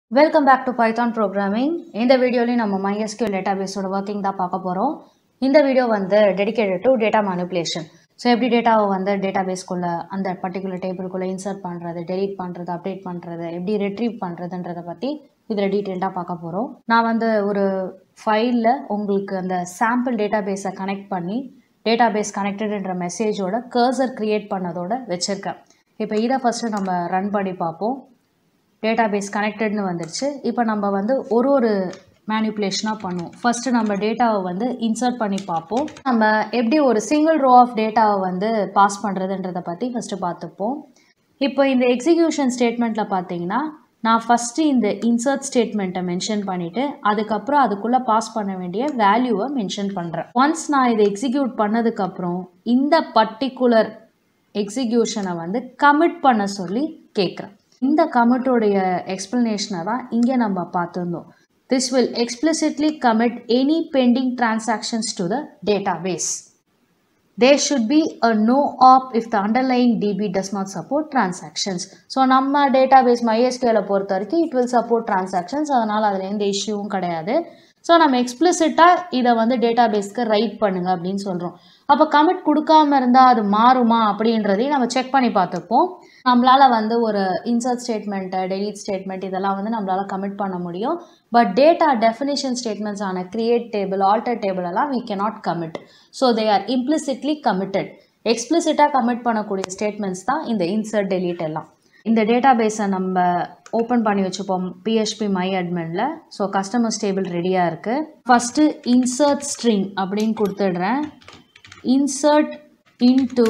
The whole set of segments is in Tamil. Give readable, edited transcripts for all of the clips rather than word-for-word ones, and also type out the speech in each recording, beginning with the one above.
Welcome back to Python programming. In the video, we will MySQL database working da paaka porom. In the video dedicated to data manipulation. So every data database kulla and that particular table kulla insert பண்றது, delete பண்றது, update பண்றது, எப்படி retrieve பண்றதுன்றத பத்தி இதுல டீடைலா பார்க்க போறோம். நான் ஒரு ஃபைல்ல உங்களுக்கு அந்த sample database கனெக்ட் பண்ணி database connectedன்ற மெசேஜோட cursor create பண்ணதோட வெச்சிருக்கேன். இப்போ இத ஃபர்ஸ்ட் நம்ம ரன் பண்ணி பாப்போம். database connected னு வந்துருச்சு. இப்போ நம்ம ஒரு manipulation பண்ணுவோம். First நம்ம டேட்டாவை insert பண்ணி பார்ப்போம். நம்ம எப்படி ஒரு single row of dataவை பாஸ் பண்றதுன்றத பத்தி first பார்த்துப்போம். இப்போ இந்த execution statementல பாத்தீங்கன்னா நான் first இந்த insert statementை mention பண்ணிட்டு அதுக்கப்புறம் அதுக்குள்ள பாஸ் பண்ண வேண்டிய வேல்யூவை mention பண்றேன். Once நான் இதை execute பண்ணதுக்கு அப்புறம் இந்த particular executionஐ commit பண்ண சொல்லி கேக்குறேன். இந்த commit உடைய explanation தான் இங்க நம்ம பார்த்திருந்தோம். This will explicitly commit any pending transactions to the database. There should be a no op if the underlying DB does not support transactions. So நம்ம database MySQL பொறுத்தவரைக்கும் it will support transactions. அதனால அதுல எந்த இஷ்யூவும் கிடையாது. So நம்ம explicitா இத databaseக்கு ரைட் பண்ணுங்க அப்படினு சொல்றோம். அப்ப commit கொடுக்காம இருந்தா அது மாறுமா அப்படின்றதை நம்ம செக் பண்ணி பார்த்துப்போம். நம்மளால ஒரு insert statement, delete statement இதெல்லாம் நம்மளால commit பண்ண முடியும். But data definition statements ஆன create table, alter table எல்லாம் we cannot commit. So they are implicitly committed. Explicitா commit பண்ணக்கூடிய statements தான் இந்த insert, delete எல்லாம். இந்த database நம்ம open பண்ணி வச்சுப்போம் PHP MyAdminல. So customers table ரெடியா இருக்கு. First insert string அப்படினு கொடுத்துடுறேன். Insert into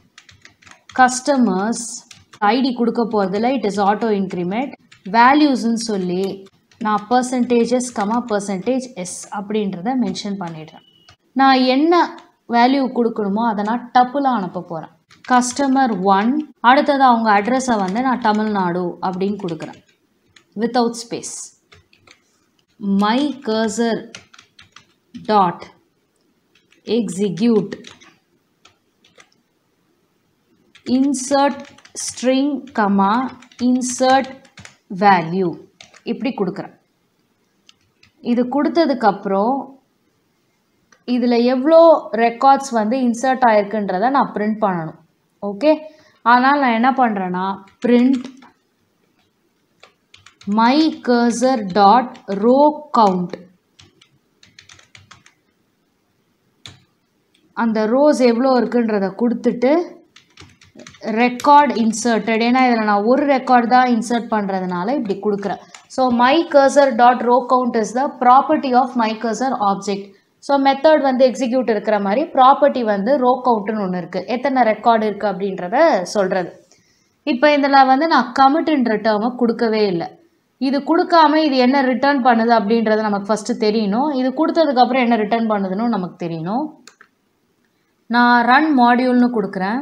customers ID கொடுக்க போறதுல it is auto increment. Values ன்னு சொல்லி நான் percentages, %s அப்படின்றத மென்ஷன் பண்ணிடுறேன். நான் என்ன வேல்யூ கொடுக்கணுமோ அதை நான் டப்புல அனுப்ப போறேன். கஸ்டமர் 1 அடுத்தது அவங்க அட்ரஸை நான் தமிழ்நாடு அப்படின்னு கொடுக்குறேன். without space. my cursor dot execute insert string insert value இப்படி கொடுக்குறேன். இது கொடுத்ததுக்கு அப்புறம் இதுல எவ்வளோ ரெக்கார்ட்ஸ் இன்சர்ட் ஆயிருக்குன்றதை நான் பிரிண்ட் பண்ணணும். ஓகே, ஆனால் நான் என்ன பண்றேன்னா print my cursor dot row count. அந்த ரோஸ் எவ்வளோ இருக்குன்றதை கொடுத்துட்டு ரெக்கார்ட் இன்சர்ட்டட், ஏன்னா இதில் நான் ஒரு ரெக்கார்ட் தான் இன்சர்ட் பண்ணுறதுனால இப்படி கொடுக்குறேன். So my cursor dot row count is the property of my cursor object. So method execute இருக்கிற மாதிரி ப்ராப்பர்ட்டி row countன்னு ஒன்று இருக்குது. எத்தனை ரெக்கார்டு இருக்குது அப்படின்றத சொல்கிறது. இப்போ இதில் நான் கமிட்ன்ற டேர்மை கொடுக்கவே இல்லை. இது கொடுக்காம இது என்ன ரிட்டர்ன் பண்ணுது அப்படின்றது நமக்கு ஃபஸ்ட்டு தெரியணும். இது கொடுத்ததுக்கப்புறம் என்ன ரிட்டர்ன் பண்ணுதுன்னு நமக்கு தெரியணும். நான் ரன் மாடியூல்னு கொடுக்குறேன்.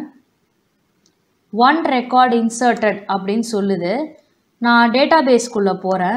ஒன் ரெக்கார்ட் இன்சர்ட்டட் அப்படின்னு சொல்லுது. நான் டேட்டாபேஸ்க்குள்ளே போகிறேன்.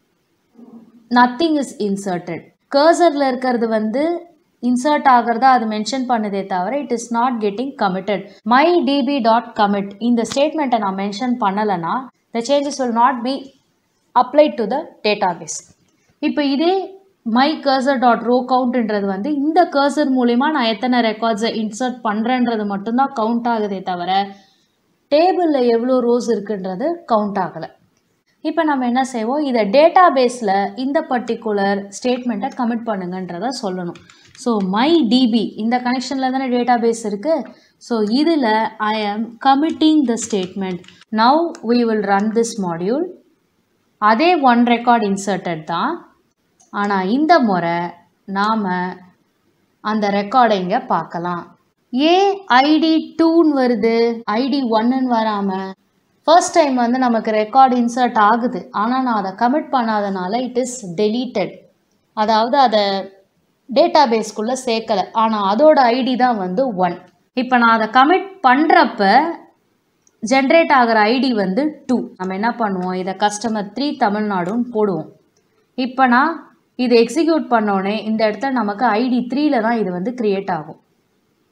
Nothing is inserted. கர்சரில் இருக்கிறது இன்சர்ட் ஆகிறதா அது மென்ஷன் பண்ணுதே தவிர it is not getting committed. My DB dot commit இந்த ஸ்டேட்மெண்ட்டை நான் மென்ஷன் பண்ணலைன்னா the changes will not be applied to the database. இப்போ இதே மை கர்சர் டாட் ரோ கவுண்ட்ன்றது இந்த கர்சர் மூலிமா நான் எத்தனை ரெக்கார்ட்ஸை இன்சர்ட் பண்ணுறேன்றது மட்டும்தான் கவுண்ட் ஆகுதே தவிர டேபிளில் எவ்வளோ ரோஸ் இருக்குன்றது கவுண்ட் ஆகலை. இப்போ நம்ம என்ன செய்வோம், இதை டேட்டாபேஸில் இந்த பர்டிகுலர் ஸ்டேட்மெண்ட்டை கமிட் பண்ணுங்கன்றதை சொல்லணும். ஸோ மை டிபி இந்த கனெக்ஷனில் தானே டேட்டாபேஸ் இருக்குது. ஸோ இதில் I am committing the statement. Now we will run this module. அதே ஒன் ரெக்கார்ட் இன்சர்ட்டட் தான், ஆனால் இந்த முறை நாம் அந்த ரெக்கார்டை இங்கே பார்க்கலாம். ஏன் ஐடி 2ன்னு வருது, ஐடி 1ன்னு வராமல்? ஃபர்ஸ்ட் டைம் நமக்கு ரெக்கார்டு இன்சர்ட் ஆகுது, ஆனால் நான் அதை கமிட் பண்ணாதனால இட் இஸ் டெலீட்டட். அதாவது அதை டேட்டாபேஸ்க்குள்ளே சேர்க்கலை, ஆனால் அதோட ஐடி தான் 1. இப்போ நான் அதை கமிட் பண்ணுறப்ப ஜென்ரேட் ஆகிற ஐடி 2. நம்ம என்ன பண்ணுவோம், இதை கஸ்டமர் 3 தமிழ்நாடுன்னு போடுவோம். இப்போ நான் இதை எக்ஸிக்யூட் பண்ணோடனே இந்த இடத்துல நமக்கு ஐடி 3ல் தான் இது கிரியேட் ஆகும்.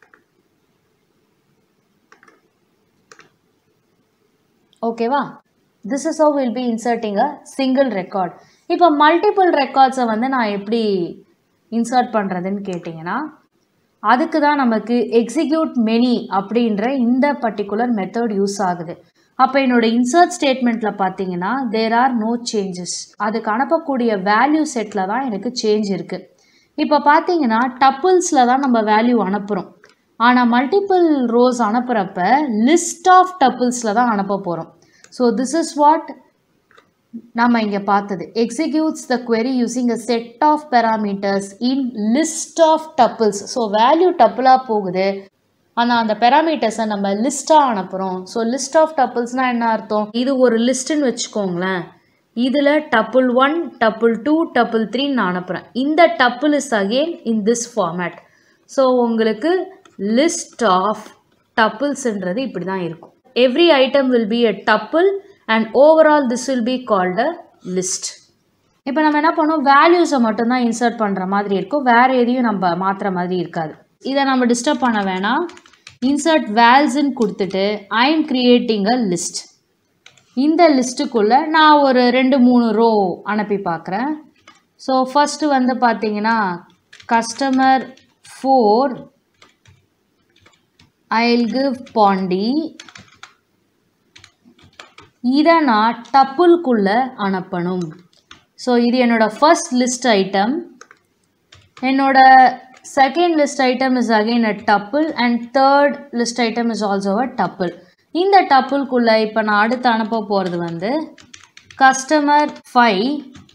ஓகேவா? This is how we'll be inserting a single record. இப்போ multiple records வந்து நான் எப்படி insert பண்ணுறதுன்னு கேட்டிங்கன்னா அதுக்கு தான் நமக்கு execute many அப்படின்ற இந்த பர்டிகுலர் மெத்தட் யூஸ் ஆகுது. அப்போ என்னோட இன்சர்ட் ஸ்டேட்மெண்ட்டில் பார்த்தீங்கன்னா there are no changes. அதுக்கு அனுப்பக்கூடிய வேல்யூ செட்டில் தான் எனக்கு சேஞ்ச் இருக்குது. இப்போ பார்த்தீங்கன்னா டப்புள்ஸில் தான் நம்ம வேல்யூ அனுப்புகிறோம். ஆனால் மல்டிபிள் ரோஸ் அனுப்புகிறப்ப லிஸ்ட் ஆஃப் டப்புள்ஸில் தான் அனுப்ப போகிறோம். ஸோ திஸ் இஸ் வாட் நம்ம இங்கே பார்த்தது. Executes the query using a set of parameters in list of tuples. So value டப்புளாக போகுது, ஆனால் அந்த பெராமீட்டர்ஸை நம்ம லிஸ்ட்டாக அனுப்புகிறோம். ஸோ லிஸ்ட் ஆஃப் டப்புள்ஸ்னால் என்ன அர்த்தம்? இது ஒரு லிஸ்ட்டுன்னு வச்சுக்கோங்களேன். இதில் டப்புள் 1, டப்புள் 2, டப்புள் 3 நான் அனுப்புகிறேன். இந்த tuple is again in this format. So உங்களுக்கு லிஸ்ட் ஆஃப் டப்புள்ஸ்ன்றது இப்படி தான் இருக்கும். Every item will be a tuple and overall this will be called a list. இப்போ நம்ம என்ன பண்ணோம், வேல்யூஸை மட்டும்தான் இன்சர்ட் பண்ணுற மாதிரி இருக்கும், வேறு எதையும் நம்ம மாற்றுற மாதிரி இருக்காது. இதை நம்ம டிஸ்டர்ப் பண்ண வேணாம். இன்சர்ட் வேல்ஸ்ன்னு கொடுத்துட்டு I am creating a list. இந்த லிஸ்ட்டுக்குள்ளே நான் ஒரு 2-3 ரோ அனுப்பி பார்க்குறேன். ஸோ ஃபஸ்ட்டு வந்து பார்த்தீங்கன்னா கஸ்டமர் 4 I'll give Pondi. இதை நான் டப்புள்குள்ளே அனுப்பணும். ஸோ இது என்னோட ஃபர்ஸ்ட் லிஸ்ட் ஐட்டம். என்னோட second list item is again a tuple and third list item is also a tuple. இந்த டப்புள்குள்ளே இப்போ நான் அடுத்து அனுப்ப போகிறது வந்து customer 5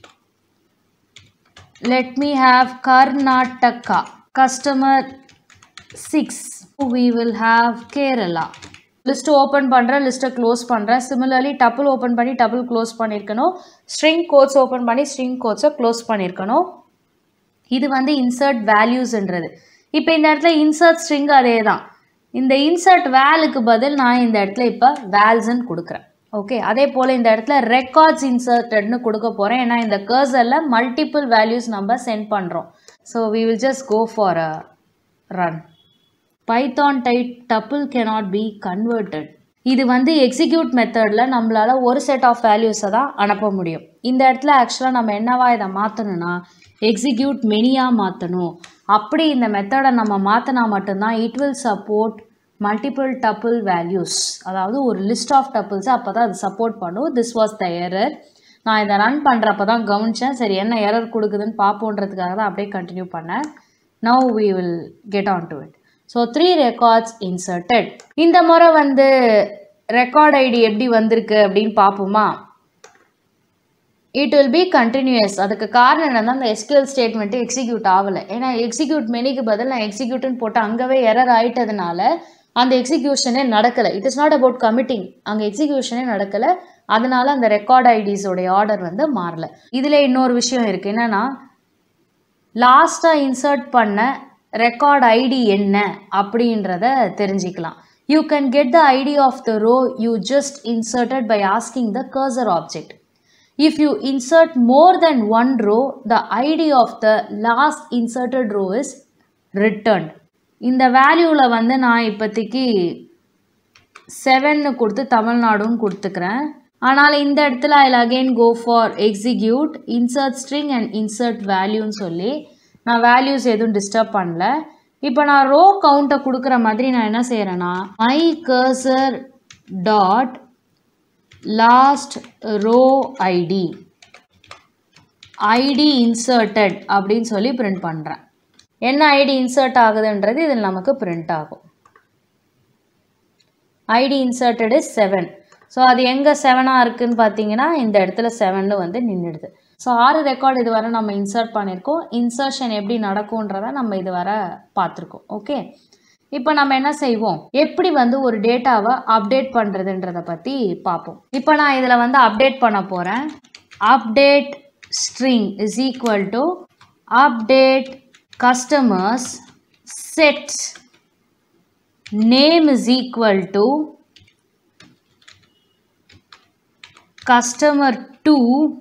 let me have Karnataka. Customer 6 we will have Kerala. List open பண்ணுறேன், லிஸ்ட்டை க்ளோஸ் பண்ணுறேன். சிமிலர்லி டப்புள் ஓப்பன் பண்ணி டப்புள் க்ளோஸ் பண்ணியிருக்கணும். ஸ்ட்ரிங் கோட்ஸ் ஓப்பன் பண்ணி ஸ்ட்ரிங் கோட்ஸை க்ளோஸ் பண்ணியிருக்கணும். இது வந்து இன்சர்ட் வேல்யூஸ்ன்றது. இப்போ இந்த இடத்துல இன்சர்ட் ஸ்ட்ரிங் அதே தான். இந்த இன்சர்ட் வேலுக்கு பதில் நான் இந்த இடத்துல இப்போ வேல்ஸ்ன்னு கொடுக்குறேன். ஓகே, அதே போல் இந்த இடத்துல ரெக்கார்ட்ஸ் இன்சர்ட்டட்னு கொடுக்க போகிறேன். ஏன்னா இந்த கர்சரில் மல்டிபிள் வேல்யூஸ் நம்ம சென்ட் பண்ணுறோம். ஸோ we will just go for a run. Python type tuple cannot be converted. இது வந்து எக்ஸிக்யூட் மெத்தடில் நம்மளால் ஒரு செட் ஆஃப் வேல்யூஸை தான் அனுப்ப முடியும். இந்த இடத்துல ஆக்சுவலாக நம்ம என்னவா இதை மாற்றணும்னா எக்ஸிக்யூட் மெனியாக மாற்றணும். அப்படி இந்த மெத்தடை நம்ம மாற்றினா மட்டும்தான் it will support multiple tuple values. அதாவது ஒரு லிஸ்ட் ஆஃப் டப்புள்ஸை அப்போ தான் அது சப்போர்ட் பண்ணும். This was the error. நான் இதை ரன் பண்ணுறப்ப தான் கவனித்தேன். சரி, என்ன எரர் கொடுக்குதுன்னு பார்ப்போன்றதுக்காக தான் அப்படியே கண்டினியூ பண்ணேன். Now we will get on to it. So 3 records inserted. இந்த முறை வந்து ரெக்கார்ட் ஐடி எப்படி வந்திருக்கு அப்படின்னு பார்ப்போமா? It will be continuous. அதுக்கு காரணம் என்னன்னா அந்த எஸ்கியூஎல் ஸ்டேட்மெண்ட்டு எக்ஸிக்யூட் ஆகலை. ஏன்னா எக்ஸிக்யூட் மெனிக்கு பதில் நான் எக்ஸிக்யூட்னு போட்டு அங்கேவே எரர் ஆகிட்டதுனால அந்த எக்ஸிக்யூஷனே நடக்கலை. It is not about committing, அங்கே எக்ஸிக்யூஷனே நடக்கலை. அதனால அந்த ரெக்கார்ட் ஐடிஸோடைய ஆர்டர் வந்து மாறலை. இதில் இன்னொரு விஷயம் இருக்குது. என்னென்னா லாஸ்ட்டாக இன்சர்ட் பண்ண ரெக்கார்ட் ஐடி என்ன அப்படின்றத தெரிஞ்சிக்கலாம். You can get the ID of the row you just inserted by asking the cursor object. If you insert more then 1 row, the ID of the last inserted row is returned. இந்த வேல்யூவில் வந்து நான் இப்போதைக்கு 7 கொடுத்து தமிழ்நாடுன்னு கொடுத்துக்கிறேன். ஆனால் இந்த இடத்துல I'll again go for execute insert string and insert valueன்னு சொல்லி நான் வேல்யூஸ் எதுவும் டிஸ்டர்ப் பண்ணல. இப்போ நான் ரோ கவுண்ட்டை கொடுக்குற மாதிரி நான் என்ன செய்கிறேன்னா my cursor dot last row id inserted அப்படின்னு சொல்லி பிரிண்ட் பண்ணுறேன். என்ன ஐடி இன்சர்ட் ஆகுதுன்றது இதில் நமக்கு பிரிண்ட் ஆகும். ID inserted is 7. ஸோ அது எங்கே 7ஆக இருக்குதுன்னு பார்த்தீங்கன்னா இந்த இடத்துல 7 வந்து நின்றுடுது. ஸோ 6 ரெக்கார்டு இதுவரை நம்ம இன்சர்ட் பண்ணியிருக்கோம். இன்சர்ஷன் எப்படி நடக்கும்ன்றதை நம்ம இதுவரை பார்த்துருக்கோம். ஓகே, இப்போ நம்ம என்ன செய்வோம், எப்படி வந்து ஒரு டேட்டாவை அப்டேட் பண்ணுறதுன்றதை பற்றி பார்ப்போம். இப்போ நான் இதில் வந்து அப்டேட் பண்ண போகிறேன். Update string is equal to update customers set name is equal to customer 2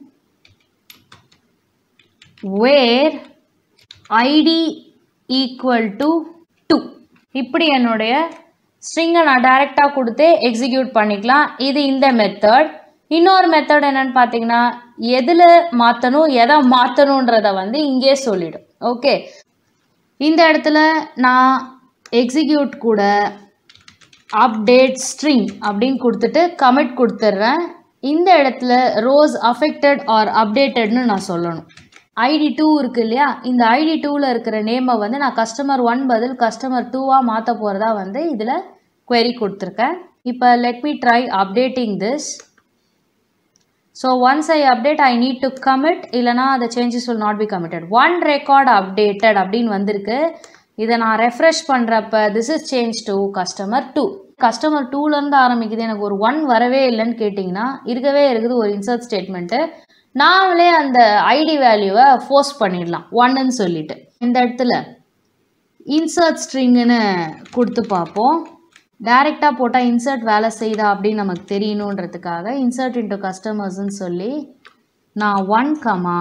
where id equal to 2. இப்படி என்னுடைய ஸ்ட்ரிங்கை நான் டைரெக்டாக கொடுத்து எக்ஸிக்யூட் பண்ணிக்கலாம். இது இந்த மெத்தட். இன்னொரு மெத்தட் என்னன்னு பார்த்தீங்கன்னா எதில் மாற்றணும் எதை மாற்றணுன்றத வந்து இங்கே சொல்லிடும். ஓகே, இந்த இடத்துல நான் எக்ஸிக்யூட் கூட அப்டேட் ஸ்ட்ரிங் அப்படின்னு கொடுத்துட்டு கமிட் கொடுத்துட்றேன். இந்த இடத்துல ரோஸ் அஃபெக்டட் ஆர் அப்டேட்டட்னு நான் சொல்லணும். ID2 இருக்குது இல்லையா, இந்த ID2ல் இருக்கிற நேமை வந்து நான் கஸ்டமர் 1 பதில் கஸ்டமர் 2வாக மாற்ற போகிறதா வந்து இதில் query கொடுத்துருக்கேன். இப்போ let me try updating this. So once I update I need to commit, இல்லைனா the changes will not be committed. One record updated அப்படின்னு வந்திருக்கு. இதை நான் ரெஃப்ரெஷ் பண்ணுறப்ப this is changed to customer 2. Customer 2லேருந்து ஆரம்பிக்குது, எனக்கு ஒரு 1 வரவே இல்லைன்னு கேட்டிங்கன்னா இருக்கவே இருக்குது ஒரு இன்சர்ட் ஸ்டேட்மெண்ட்டு. நாமளே அந்த ஐடி வேல்யூவை ஃபோர்ஸ் பண்ணிடலாம் 1ன்னு சொல்லிட்டு. இந்த இடத்துல இன்சர்ட் ஸ்ட்ரிங்குன்னு கொடுத்து பார்ப்போம். டைரெக்டாக போட்டால் இன்சர்ட் வேலை செய்தா அப்படின்னு நமக்கு தெரியணுன்றதுக்காக இன்சர்ட் இன்டு கஸ்டமர்ஸ்ன்னு சொல்லி நான் 1,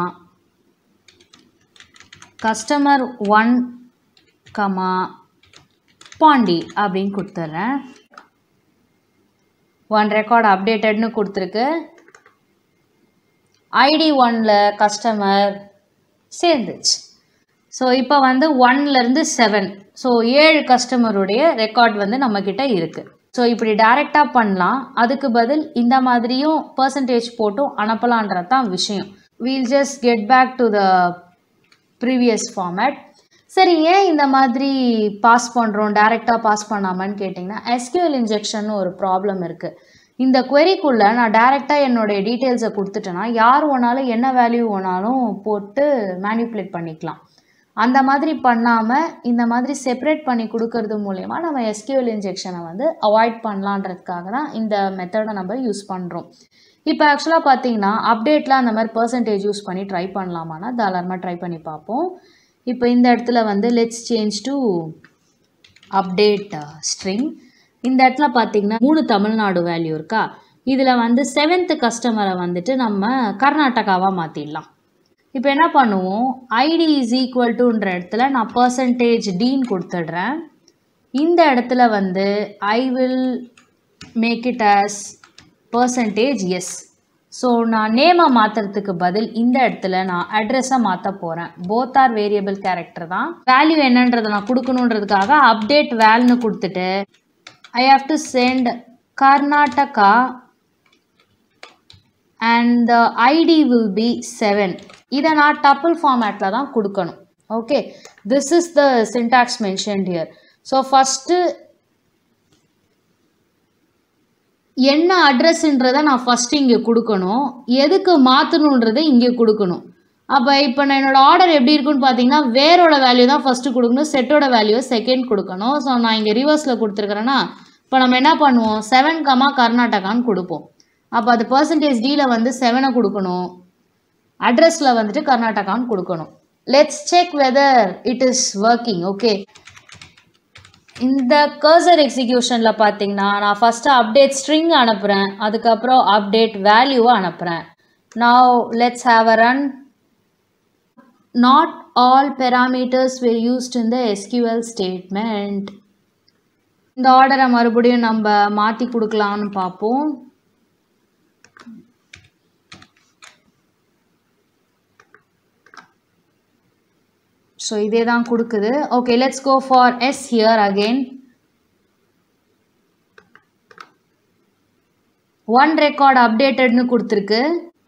கஸ்டமர் 1, பாண்டி அப்படின்னு கொடுத்துட்றேன். 1 ரெக்கார்ட் அப்டேட்டட்னு கொடுத்துருக்கு. ID1ல் கஸ்டமர் சேர்ந்துச்சு. ஸோ இப்போ வந்து 1லேருந்து 7, ஸோ 7 கஸ்டமருடைய ரெக்கார்ட் வந்து நம்மக்கிட்ட இருக்குது. ஸோ இப்படி டைரெக்டாக பண்ணலாம். அதுக்கு பதில் இந்த மாதிரியும் பர்சன்டேஜ் போட்டும் அனுப்பலான்றது தான் விஷயம். We'll just get back to the previous format. சரி, ஏன் இந்த மாதிரி பாஸ் பண்ணுறோம் டைரெக்டாக பாஸ் பண்ணாமன்னு கேட்டிங்கன்னா SQL இன்ஜெக்ஷன் ஒரு ப்ராப்ளம் இருக்குது. இந்த queryக்குள்ளே நான் டைரெக்டாக என்னுடைய டீட்டெயில்ஸை கொடுத்துட்டேன்னா யார் வேணாலும் என்ன வேல்யூ வேணாலும் போட்டு மேனிப்புலேட் பண்ணிக்கலாம். அந்த மாதிரி பண்ணாமல் இந்த மாதிரி செப்பரேட் பண்ணி கொடுக்கறது மூலயமா நம்ம SQL இன்ஜெக்ஷனை வந்து அவாய்ட் பண்ணலான்றதுக்காக தான் இந்த மெத்தடை நம்ம யூஸ் பண்ணுறோம். இப்போ ஆக்சுவலாக பார்த்தீங்கன்னா அப்டேட்டில் அந்த மாதிரி பர்சன்டேஜ் யூஸ் பண்ணி ட்ரை பண்ணலாமான்னா தாராளமாக ட்ரை பண்ணி பார்ப்போம். இப்போ இந்த இடத்துல வந்து let's change to update string. இந்த இடத்துல பார்த்தீங்கன்னா 3 தமிழ்நாடு வேல்யூ இருக்கா, இதில் வந்து 7th கஸ்டமரை வந்துட்டு நம்ம கர்நாடகாவாக மாற்றிடலாம். இப்போ என்ன பண்ணுவோம், ஐடி இஸ் ஈக்குவல் டுன்ற இடத்துல நான் %Dன்னு கொடுத்துட்றேன். இந்த இடத்துல வந்து I will make it as %S. So நான் நேமை மாற்றுறதுக்கு பதில் இந்த இடத்துல நான் அட்ரஸை மாற்ற போகிறேன். போத் ஆர் வேரியபிள் கேரக்டர் தான். வேல்யூ என்னன்றதை நான் கொடுக்கணுன்றதுக்காக அப்டேட் வேல்னு கொடுத்துட்டு I have to send Karnataka and the ID will be 7. இதை நான் tuple formatல தான் கொடுக்கணும். Okay, this is the syntax mentioned here. So first என்ன அட்ரஸ்ன்றதை நான் ஃபஸ்ட்டு இங்கே கொடுக்கணும், எதுக்கு மாற்றணுன்றதை இங்கே கொடுக்கணும். அப்போ இப்போ நான் என்னோடய ஆர்டர் எப்படி இருக்குன்னு பார்த்தீங்கன்னா வேரோட வேல்யூ தான் ஃபஸ்ட்டு கொடுக்கணும், செட்டோட வேல்யூவை செகண்ட் கொடுக்கணும். ஸோ நான் இங்கே ரிவர்ஸில் கொடுத்துருக்குறேன்னா இப்போ நம்ம என்ன பண்ணுவோம், 7, கர்நாடகான்னு கொடுப்போம். அப்போ அது %Dயில் வந்து 7 கொடுக்கணும், அட்ரஸில் வந்துட்டு கர்நாடகான்னு கொடுக்கணும். Let's check whether it is working. Okay, இந்த கர்சர் எக்ஸிக்யூஷனில் பார்த்தீங்கன்னா நான் ஃபஸ்ட்டு அப்டேட் ஸ்ட்ரிங் அனுப்புகிறேன், அதுக்கப்புறம் அப்டேட் வேல்யூவை அனுப்புகிறேன். Now let's have a run. Not all parameters were used in the SQL statement. இந்த ஆர்டரை மறுபடியும் நம்ம மாற்றி கொடுக்கலான்னு பார்ப்போம். ஸோ இதே தான் கொடுக்குது. Okay, let's go for S here again. 1 record updatedனு கொடுத்துருக்கு.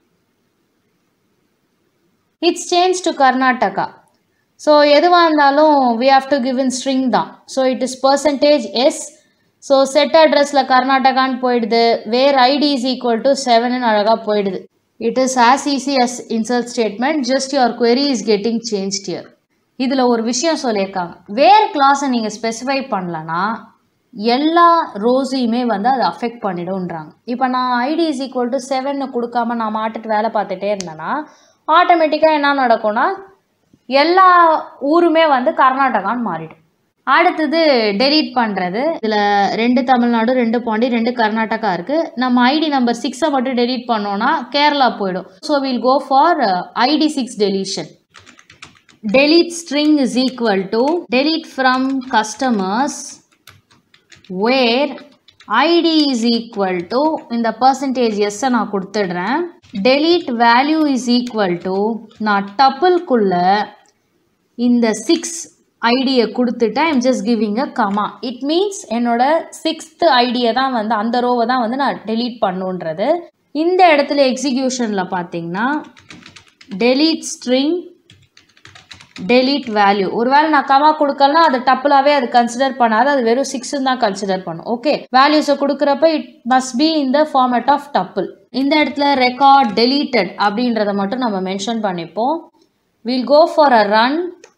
It's changed to Karnataka. So எதுவாக இருந்தாலும் we have to give in string தான். So it is %S. So set அட்ரஸில் கர்நாடகான்னு போயிடுது, where ID is equal to 7ன்னு அழகாக போயிடுது. It is as easy as insert statement, just your query is getting changed here. இதில் ஒரு விஷயம் சொல்லியிருக்காங்க, வேர் கிளாஸை நீங்கள் ஸ்பெசிஃபை பண்ணலன்னா எல்லா ரோஸையுமே வந்து அதை அஃபெக்ட் பண்ணிடும்ன்றாங்க. இப்போ நான் ஐடி இஸ் ஈக்குவல் டு 7ன்னு கொடுக்காம நான் மாட்டுட்டு வேலை பார்த்துட்டே இருந்தேன்னா ஆட்டோமேட்டிக்காக என்ன நடக்கும்னா எல்லா ஊருமே வந்து கர்நாடகான்னு மாறிடும். அடுத்தது டெலீட் பண்ணுறது. இதில் 2 தமிழ்நாடு, 2 பாண்டி, 2 கர்நாடகா இருக்குது. நம்ம ஐடி நம்பர் 6 மட்டும் டெலீட் பண்ணோன்னா கேரளா போயிடும். So will go for ID6 deletion. Delete string is equal to delete from customers where id is equal to இந்த percentage s நான் கொடுத்துடுறேன். delete value is equal to நான் tuple-குள்ள இந்த 6 ஐடியை கொடுத்துட்டு I am just giving a comma. It means என்னோட 6th ஐடியை தான் வந்து அந்த ரோவை தான் வந்து நான் delete பண்ணுன்றது. இந்த இடத்துல எக்ஸிக்யூஷனில் பார்த்தீங்கன்னா delete string delete value. ஒருவேளை நான் கமா கொடுக்கலனா அது டப்புளாவே அது கன்சிடர் பண்ணாது, அது வெறும் 6 தான் கன்சிடர் பண்ணும். ஓகே, வேல்யூஸை கொடுக்குறப்ப it must be in the format of tuple. இந்த இடத்துல ரெக்கார்ட் deleted அப்படின்றத மட்டும் நம்ம மென்ஷன் பண்ணிப்போம். we'll go for a run.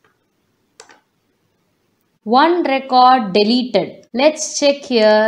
One record deleted. Let's check here.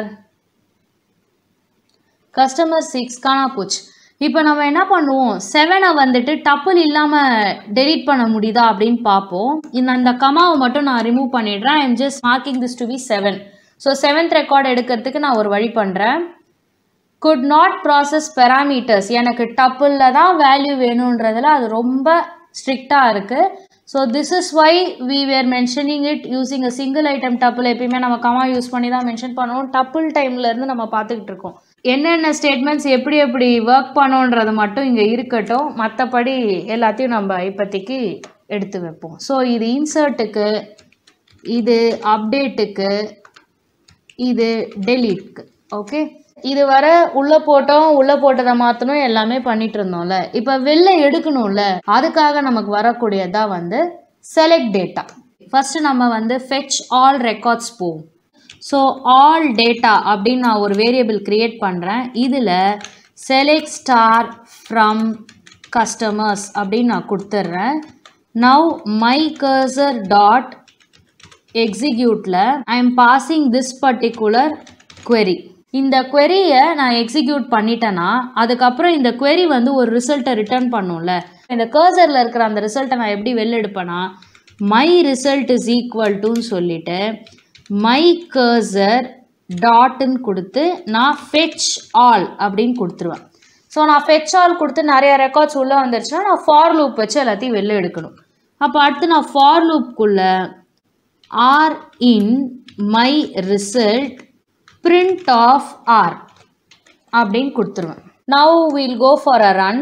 Customer 6 காணா போச்சு. இப்போ நம்ம என்ன பண்ணுவோம், 7 வந்துட்டு டப்புள் இல்லாமல் delete பண்ண முடியுதா அப்படின்னு பார்ப்போம். இந்த கமாவை மட்டும் நான் ரிமூவ் பண்ணிடுறேன். I am just marking this to be 7. So 7th record எடுக்கிறதுக்கு நான் ஒரு வழி பண்ணுறேன். could not process parameters. எனக்கு டப்புளில் தான் வேல்யூ வேணுன்றதில் அது ரொம்ப ஸ்ட்ரிக்டாக இருக்குது. So this is why we were mentioning it using a single item tuple. எப்பயுமே நம்ம கமா யூஸ் பண்ணி தான் மென்ஷன் பண்ணுவோம். டப்புள் டைம்லேருந்து நம்ம பார்த்துக்கிட்டு இருக்கோம். என்னென்ன ஸ்டேட்மெண்ட்ஸ் எப்படி எப்படி ஒர்க் பண்ணோன்றது மட்டும் இங்கே இருக்கட்டும், மற்றபடி எல்லாத்தையும் நம்ம இப்போதைக்கு எடுத்து வைப்போம். ஸோ இது இன்சர்ட்டுக்கு, இது அப்டேட்டுக்கு, இது டெலீட்க்கு. ஓகே, இது வர உள்ளே போட்டதை மாற்றணும் எல்லாமே பண்ணிட்டு இருந்தோம்ல. இப்போ வெளில எடுக்கணும்ல, அதுக்காக நமக்கு வரக்கூடியதான் வந்து செலக்ட் டேட்டா. ஃபர்ஸ்ட் நம்ம வந்து ஃபெச் ஆல் ரெக்கார்ட்ஸ் போவோம். ஸோ ஆல் டேட்டா அப்படின்னு நான் ஒரு வேரியபிள் கிரியேட் பண்ணுறேன். இதில் செலக்ட் ஸ்டார் ஃப்ரம் கஸ்டமர்ஸ் அப்படின்னு நான் கொடுத்துட்றேன். நவ் மை கர்சர் டாட் எக்ஸிக்யூட்டில் I am passing this particular query. இந்த queryயை நான் எக்ஸிக்யூட் பண்ணிட்டேன்னா அதுக்கப்புறம் இந்த query வந்து ஒரு ரிசல்ட்டை ரிட்டர்ன் பண்ணும்ல. இந்த கர்சரில் இருக்கிற அந்த ரிசல்ட்டை நான் எப்படி வெளில எடுப்பேன்னா, மை ரிசல்ட் இஸ் ஈக்குவல் டுன்னு சொல்லிட்டு மை கர்சர் டாட்னு கொடுத்து நான் ஃபெச் ஆல் அப்படின்னு கொடுத்துருவேன். ஸோ நான் ஃபெச் ஆல் கொடுத்து நிறைய ரெக்கார்ட்ஸ் உள்ளே வந்துருச்சுன்னா நான் ஃபார் லூப் வச்சு எல்லாத்தையும் வெளில எடுக்கணும். அப்போ அடுத்து நான் ஃபார் லூப்புக்குள்ளே r in my result print of r அப்படின்னு கொடுத்துருவேன். now we'll go for a run.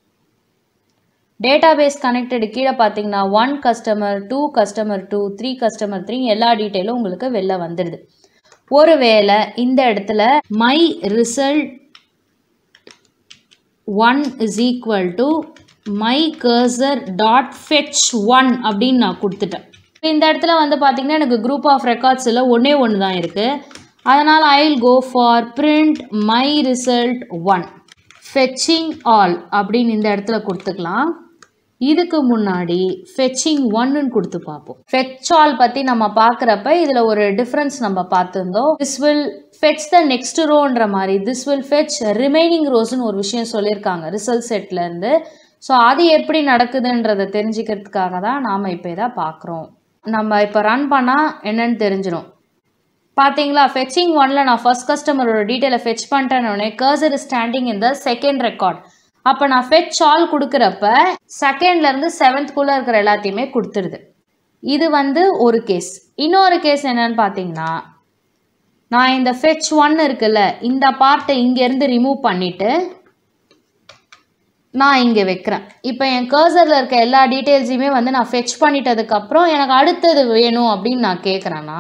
database connected கீழே பார்த்தீங்கன்னா 1 customer 2 customer 2 3 customer 3 எல்லா டீட்டெயிலும் உங்களுக்கு வெளில வந்துடுது. ஒருவேளை இந்த இடத்துல my result 1 is equal to my cursor dot fetch 1 அப்படின்னு நான் கொடுத்துட்டேன். இந்த இடத்துல வந்து பார்த்தீங்கன்னா எனக்கு குரூப் ஆஃப் ரெக்கார்ட்ஸில் ஒன்று தான் இருக்குது. அதனால் I will go for print my result 1 fetching all அப்படின்னு இந்த இடத்துல கொடுத்துக்கலாம். இதுக்கு முன்னாடி fetching 1ன்னு கொடுத்து பார்ப்போம். fetch all பற்றி நம்ம பார்க்குறப்ப இதில் ஒரு டிஃப்ரென்ஸ் நம்ம பார்த்துருந்தோம். this will fetch the next rowன்ற மாதிரி this will fetch remaining rowsன்னு ஒரு விஷயம் சொல்லியிருக்காங்க ரிசல்ட் செட்லேருந்து. ஸோ அது எப்படி நடக்குதுன்றதை தெரிஞ்சுக்கிறதுக்காக தான் நாம் இப்போ இதை பார்க்குறோம். நம்ம இப்போ ரன் பண்ணால் என்னன்னு தெரிஞ்சிடும். பார்த்தீங்களா, ஃபெச்சிங் 1ல் நான் ஃபர்ஸ்ட் கஸ்டமரோட டீட்டெயிலை ஃபெச் பண்ணிட்டேன்னொடனே cursor is standing in the second record. அப்போ நான் ஃபெச் ஆல் கொடுக்குறப்ப செகண்ட்லேருந்து 7th இருக்கிற எல்லாத்தையுமே கொடுத்துருது. இது வந்து ஒரு கேஸ். இன்னொரு கேஸ் என்னன்னு பார்த்தீங்கன்னா, நான் இந்த ஃபெச் 1 இருக்குல்ல, இந்த பார்ட்டை இங்கேருந்து ரிமூவ் பண்ணிவிட்டு நான் இங்கே வைக்கிறேன். இப்போ என் கர்சரில் இருக்க எல்லா டீட்டெயில்ஸையுமே வந்து நான் ஃபெச் பண்ணிட்டதுக்கப்புறம் எனக்கு அடுத்தது வேணும் அப்படின்னு நான் கேட்குறேன்னா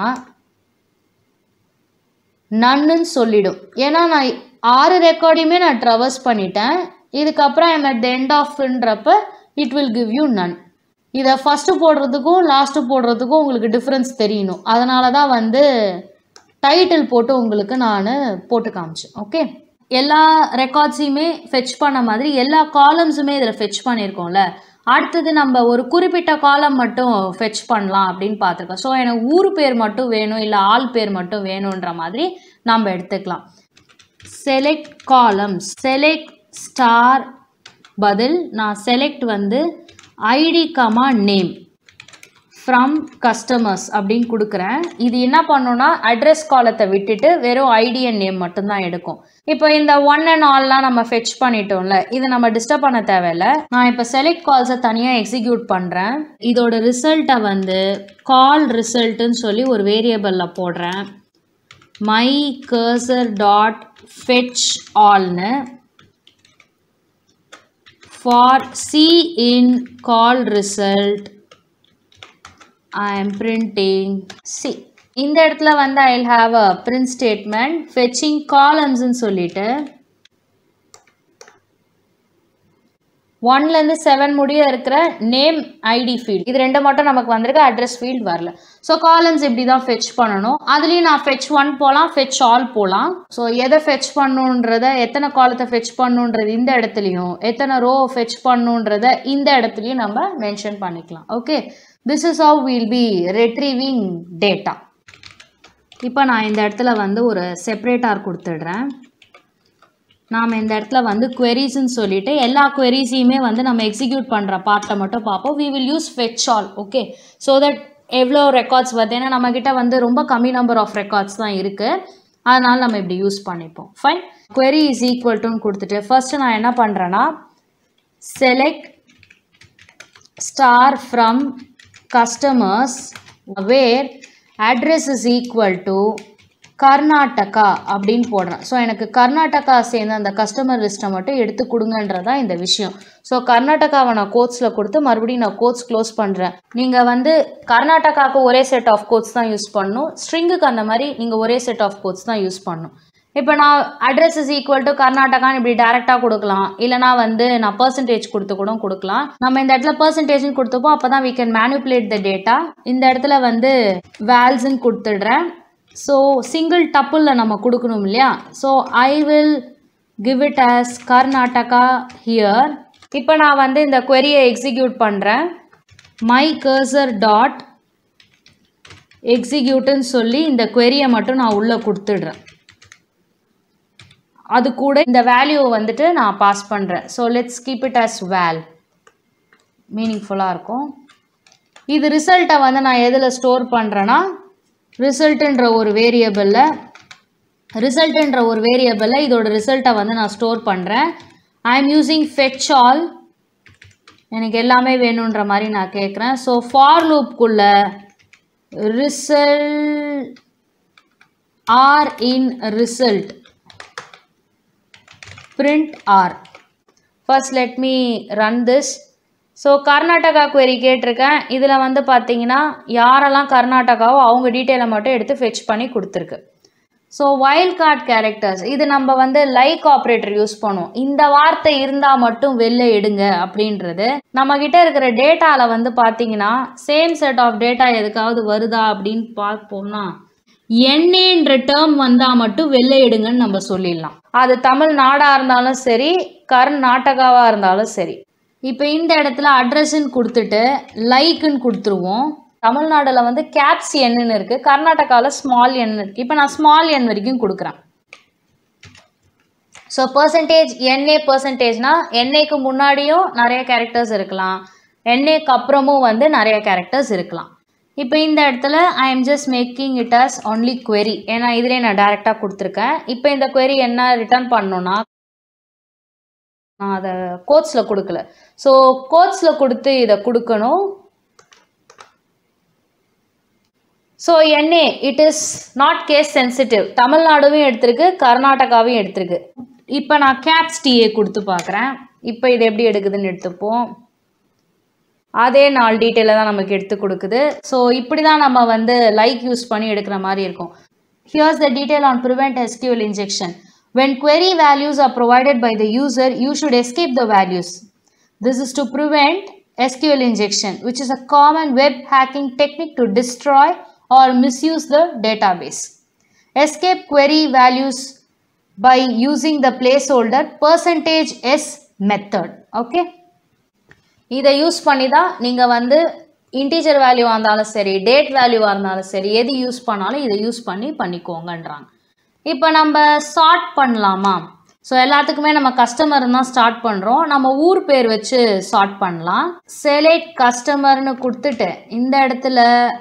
நன்னு சொல்லிடும். ஏன்னா நான் 6 ரெக்கார்டையுமே நான் ட்ரவர்ஸ் பண்ணிட்டேன். இதுக்கப்புறம் ஐம் அட் த எண்ட் ஆஃப்ன்றப்ப it will give you none. இதை ஃபஸ்ட்டு போடுறதுக்கும் லாஸ்ட்டு போடுறதுக்கும் உங்களுக்கு டிஃப்ரென்ஸ் தெரியணும். அதனால தான் வந்து டைட்டில் போட்டு உங்களுக்கு நான் போட்டு காமிச்சேன். ஓகே, எல்லா ரெக்கார்ட்ஸையுமே ஃபெச் பண்ண மாதிரி எல்லா காலம்ஸுமே இதில் ஃபெச் பண்ணியிருக்கோம்ல. அடுத்தது நம்ம ஒரு குறிப்பிட்ட காலம் மட்டும் ஃபெச் பண்ணலாம் அப்படின்னு பார்த்துருக்கோம். ஸோ எனக்கு ஊர் பேர் மட்டும் வேணும், இல்லை ஆள் பேர் மட்டும் வேணுன்ற மாதிரி நம்ம எடுத்துக்கலாம். செலக்ட் காலம்ஸ், செலக்ட் ஸ்டார் பதில் நான் செலக்ட் வந்து ID comma name from customers அப்படின்னு கொடுக்குறேன். இது என்ன பண்ணோன்னா அட்ரஸ் காலத்தை விட்டுட்டு வெறும் ஐடி அண்ட் நேம் மட்டும்தான் எடுக்கும். இப்போ இந்த 1 and allலாம் நம்ம ஃபெச் பண்ணிட்டோம்ல, இது நம்ம டிஸ்டர்ப் பண்ண தேவையில்லை. நான் இப்போ செலக்ட் கால்ஸை தனியாக எக்ஸிக்யூட் பண்ணுறேன். இதோட ரிசல்ட்டை வந்து கால் ரிசல்ட்டுன்னு சொல்லி ஒரு வேரியபிளில் போடுறேன். my cursor dot fetch all னு for C in call result I am printing C. இந்த இடத்துல வந்து I'll have a print statement fetching columns ன்னு சொல்லிட்டு 1 ல இருந்து 7 முடிய இருக்கிற நேம் ஐடி ஃபீல்ட் இது ரெண்டு மட்டும் நமக்கு வந்திருக்கு அட்ரஸ் ஃபீல்ட் வரல ஸோ காலம்ஸ் இப்படி தான் ஃபெச் பண்ணணும் அதுலேயும் நான் ஃபெச் 1 போகலாம் ஃபெச் ஆல் போகலாம் ஸோ எதை ஃபெச் பண்ணுன்றத எத்தனை காலத்தை ஃபெச் பண்ணுன்றது இந்த இடத்துலையும் எத்தனை ரோ ஃபெச் பண்ணுன்றத இந்த இடத்துலையும் நம்ம மென்ஷன் பண்ணிக்கலாம் okay this is how will be retrieving data இப்போ நான் இந்த இடத்துல வந்து ஒரு செப்பரேட்டார் கொடுத்துடுறேன் நாம் இந்த இடத்துல வந்து queriesன்னு சொல்லிட்டு எல்லா queriesயுமே வந்து நம்ம எக்ஸிக்யூட் பண்ணுற பார்ட்டை மட்டும் பார்ப்போம் we will use fetch all okay so that எவ்வளோ ரெக்கார்ட்ஸ் வருது ஏன்னா நம்மக்கிட்ட வந்து ரொம்ப கம்மி நம்பர் ஆஃப் ரெக்கார்ட்ஸ் தான் இருக்குது அதனால் நம்ம இப்படி யூஸ் பண்ணிப்போம் fine query is equal to கொடுத்துட்டு ஃபர்ஸ்ட்டு நான் என்ன பண்ணுறேன்னா select star from customers where address is equal to Karnataka அப்படின்னு போடுறேன் ஸோ எனக்கு கர்நாடகா சேர்ந்த அந்த கஸ்டமர் லிஸ்ட்டை மட்டும் எடுத்து கொடுங்கன்றதான் இந்த விஷயம் ஸோ கர்நாடகாவை நான் கோட்ஸில் கொடுத்து மறுபடியும் நான் கோட்ஸ் க்ளோஸ் பண்ணுறேன் நீங்கள் வந்து கர்நாடகாவுக்கு ஒரே செட் ஆஃப் கோட்ஸ் தான் யூஸ் பண்ணணும் ஸ்ட்ரிங்குக்கு அந்த மாதிரி நீங்கள் ஒரே செட் ஆஃப் கோட்ஸ் தான் யூஸ் பண்ணணும் இப்போ நான் அட்ரஸ் இஸ் ஈக்குவல் டு கர்நாடகான்னு இப்படி டேரெக்டாக கொடுக்கலாம் இல்லைனா வந்து நான் பர்சன்டேஜ் கொடுத்து கூட கொடுக்கலாம் நம்ம இந்த இடத்துல பர்சன்டேஜ்னு கொடுத்துப்போம் அப்போ தான் we can manipulate the data இந்த இடத்துல வந்து வேல்ஸ்ன்னு கொடுத்துடுறேன் ஸோ சிங்கிள் டப்புளில் நம்ம கொடுக்கணும் இல்லையா so I will give it as Karnataka here இப்போ நான் வந்து இந்த query-யை எக்ஸிக்யூட் பண்ணுறேன் my cursor dot executeன்னு சொல்லி இந்த query-யை மட்டும் நான் உள்ளே கொடுத்துடுறேன் அது கூட இந்த வேல்யூவை வந்துட்டு நான் பாஸ் பண்ணுறேன் so let's keep it as val மீனிங்ஃபுல்லாக இருக்கும் இது ரிசல்ட்டை வந்து நான் எதில் ஸ்டோர் பண்ணுறேன்னா ரிசல்ட்டுன்ற ஒரு வேரியபிளில் இதோட ரிசல்ட்டை வந்து நான் ஸ்டோர் பண்ணுறேன் I am using fetch all எனக்கு எல்லாமே வேணுன்ற மாதிரி நான் கேட்குறேன் ஸோ ஃபார் லூப்குள்ள result r in result print r first let me run this ஸோ கர்நாடகா query கேட்டிருக்கேன் இதில் வந்து பார்த்தீங்கன்னா யாரெல்லாம் கர்நாடகாவோ அவங்க டீட்டெயிலை மட்டும் எடுத்து ஃபெச் பண்ணி கொடுத்துருக்கு ஸோ வைல்ட் கார்ட் கேரக்டர்ஸ் இது நம்ம வந்து லைக் ஆப்ரேட்டர் யூஸ் பண்ணுவோம் இந்த வார்த்தை இருந்தால் மட்டும் வெளில எடுங்க அப்படின்றது நம்மக்கிட்ட இருக்கிற டேட்டாவில் வந்து பார்த்தீங்கன்னா சேம் செட் ஆஃப் டேட்டா எதுக்காவது வருதா அப்படின்னு பார்ப்போம்னா என்ற டேர்ம் வந்தால் மட்டும் வெளில எடுங்கன்னு நம்ம சொல்லிடலாம் அது தமிழ்நாடாக இருந்தாலும் சரி கர்நாடகாவாக இருந்தாலும் சரி இப்போ இந்த இடத்துல அட்ரஸ்ன்னு கொடுத்துட்டு லைக்குன்னு கொடுத்துருவோம் தமிழ்நாடுல வந்து கேப்ஸ் என்னு இருக்குது கர்நாடகாவில் ஸ்மால் என் இருக்குது இப்போ நான் ஸ்மால் என் வரைக்கும் கொடுக்குறேன் ஸோ பர்சன்டேஜ் பர்சன்டேஜ்னா என்ஏக்கு முன்னாடியும் நிறைய கேரக்டர்ஸ் இருக்கலாம் என்ஏக்கு அப்புறமும் வந்து நிறைய கேரக்டர்ஸ் இருக்கலாம் இப்போ இந்த இடத்துல I am just making it as only query ஏன்னா இதிலே நான் டைரெக்டாக கொடுத்துருக்கேன் இப்போ இந்த query என்ன ரிட்டர்ன் பண்ணணும்னா நான் அதை கோட்ஸில் கொடுக்கல ஸோ கோட்ஸில் கொடுத்து இதை கொடுக்கணும் ஸோ என்ஏ it is not case sensitive தமிழ்நாடுவும் எடுத்திருக்கு கர்நாடகாவையும் எடுத்திருக்கு இப்போ நான் கேப்ஸ் டிஏ கொடுத்து பார்க்குறேன் இப்போ இது எப்படி எடுக்குதுன்னு எடுத்துப்போம் அதே 4 டீட்டெயிலை தான் நமக்கு எடுத்து கொடுக்குது ஸோ இப்படி தான் நம்ம வந்து லைக் யூஸ் பண்ணி எடுக்கிற மாதிரி இருக்கும் here's the detail on prevent SQL injection when query values are provided by the user you should escape the values this is to prevent SQL injection which is a common web hacking technique to destroy or misuse the database escape query values by using the placeholder %s method okay இதை யூஸ் பண்ணி தான் நீங்கள் வந்து இன்டீஜர் வேல்யூவாக இருந்தாலும் சரி டேட் வேல்யூவாக இருந்தாலும் சரி எது யூஸ் பண்ணாலும் இதை யூஸ் பண்ணிக்கோங்கன்றாங்க இப்போ நம்ம சார்ட் பண்ணலாமா ஸோ எல்லாத்துக்குமே நம்ம கஸ்டமர் தான் ஸ்டார்ட் பண்ணுறோம் நம்ம ஊர் பேர் வச்சு சார்ட் பண்ணலாம் செலக்ட் கஸ்டமர்னு கொடுத்துட்டு இந்த இடத்துல